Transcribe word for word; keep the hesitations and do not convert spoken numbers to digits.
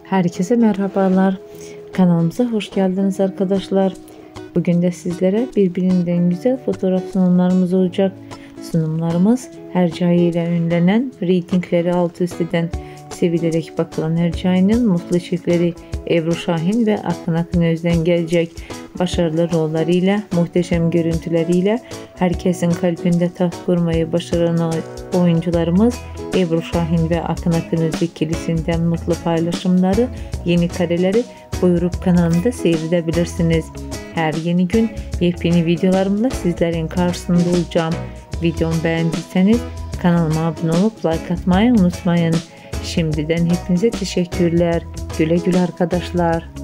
Herkese merhabalar. Kanalımıza hoş geldiniz arkadaşlar. Bugün de sizlere birbirinden güzel fotoğraf sunumlarımız olacak. Sunumlarımız Hercai ile ünlenen, reytingleri alt üst eden, sevilerek bakılan Hercai'nin mutlu çiftleri Ebru Şahin ve Akın Akın Özden gelecek. Başarılı rollarıyla, muhteşem görüntüleriyle herkesin kalbinde taht kurmayı başaran oyuncularımız Ebru Şahin ve Akın Akın Özden ikilisinden mutlu paylaşımları, yeni kareleri buyurup kanalımda seyredebilirsiniz. Her yeni gün yepyeni videolarımla sizlerin karşısında olacağım. Videomu beğendiyseniz kanalıma abone olup like atmayı unutmayın. Şimdiden hepinize teşekkürler. Güle güle arkadaşlar.